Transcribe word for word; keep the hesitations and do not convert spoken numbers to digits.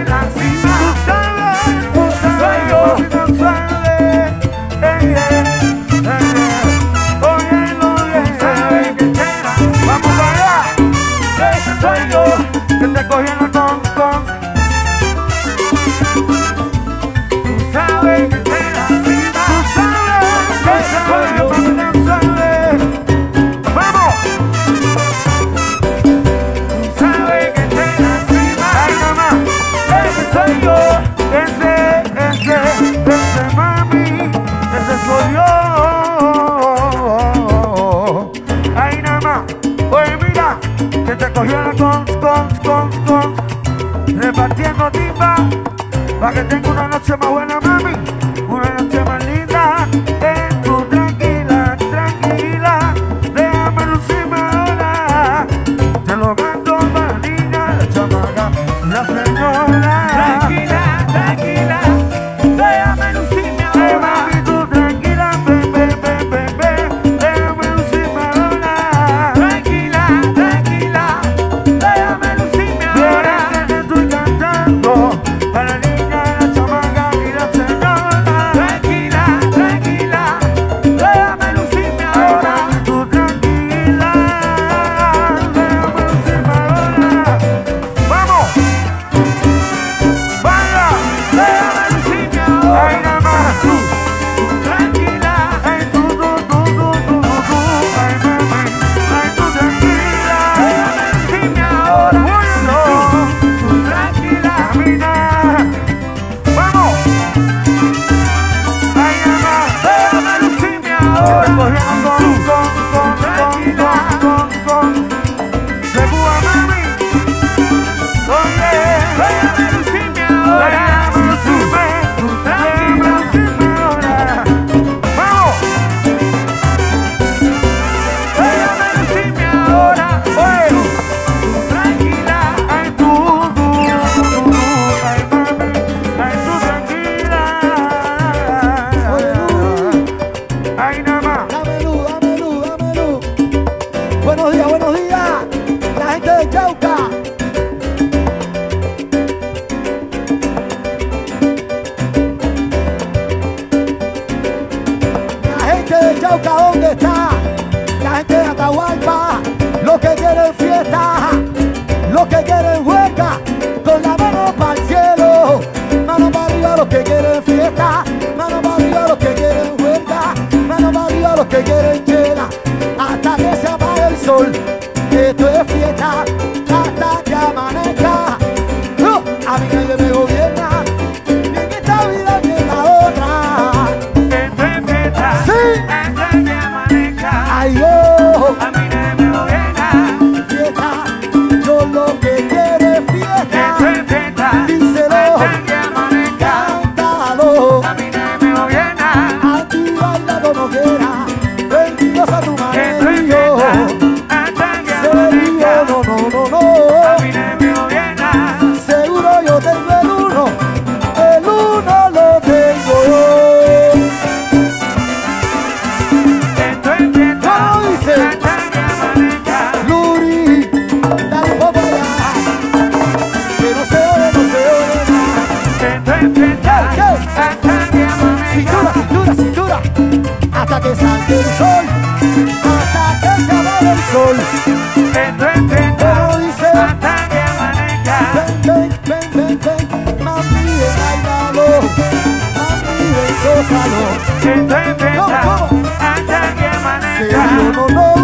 la cima. Tú sabes, tú sabes, yo no sabes. Ey, ey, ey, óyelo bien. Sabes que te la cima. Vamos allá. Ese soy yo que te cogí en la con, con. Tú sabes que te la cima. Tú sabes, ese soy yo que no sabes. Vamos. Tú sabes que te la cima. Ay, mamá, ese soy yo. Ese, ese, ese mami. Ese soy yo. Ay, nada más. Oye, mira, que te cogió la cons, cons, cons, cons. Repartiendo timba, pa' que tenga una noche más buena, mami. Una noche más linda. En tu tranquila, tranquila. Déjame lucirme ahora. Te lo canto para la niña, la chamaca, la señora. Tranquila, tranquila. Déjame lucirme ahora. Mami, tú tranquila, bebé, bebé, bebé. Déjame lucirme ahora. Tranquila, tranquila. Déjame lucirme ahora. Te estoy cantando para la niña, la chamaca y la señora. Tranquila, tranquila. Déjame lucirme ahora. Tú tranquila. Déjame lucirme ahora. ¡Vamos! ¡Vaya! Déjame lucirme ahora. Ay, nada más tú. Tranquila. Ay, tú, tú, tú, tú, tú, tú. Ay, mami. Ay, tú tranquila. Déjame lucirme ahora. Bueno, tú tranquila. Camina. ¡Vamos! Ay, nada más. Déjame lucirme ahora. Te cogemos con, con, con, tranquila. Con, con, con. De Cuba, mami. Oye, déjame lucirme ahora. Déjame lucirme. Déjame lucirme ahora. ¡Vamos! Déjame lucirme ahora. Oye, tranquila. Ay, tú, tú, tú, tú. Ay, mami. Ay, tú tranquila. Ay, nada más. Dame luz, dame luz, dame luz. Buenos días, buenos días. La gente de Chauca. La gente de Chauca, ¿dónde está? La gente de Atahualpa. Los que quieren fiesta. Los que quieren huelga. Con la mano para el cielo. Mano para arriba los que quieren fiesta. Mano para arriba los que quieren huelga. Mano para arriba los que quieren chela. Hasta que se apague el sol. Esto es fiesta. Hasta que amanezca. ¡Uh! A mí nadie me gobierna. Ni en esta vida ni en la otra. Esto es fiesta. Sí. Hasta que amanezca. Ay, oh. A mí nadie me gobierna. Fiesta. Yo lo que quiero es fiesta. Esto es fiesta. Díselo. Hasta que amanezca. Cántalo. A mí nadie me gobierna. Aquí baila como quiera. Benditos a tu Esto es marido. fiesta. Hasta que amanezca. No, no, no, no. A mí nadie me gobierna. Seguro yo tengo el uno. El uno lo tengo yo. Esto es fiesta. ¿Cómo dice? Hasta que amanezca. Luri, dale un poco allá. Que no se oye, no se oye nada. Esto es fiesta. Hasta que Cintura, amanezca. cintura, cintura. Hasta que salga el sol. Hasta que se apague el sol. Esto es fiesta. ¿Cómo dice? Hasta que amanezca. Ven, ven, ven, ven, ven. Mami, ven, bailalo. Mami, ven, gózalo. Esto es fiesta. ¿Cómo, cómo? Hasta que amanezca. Serio, no, no.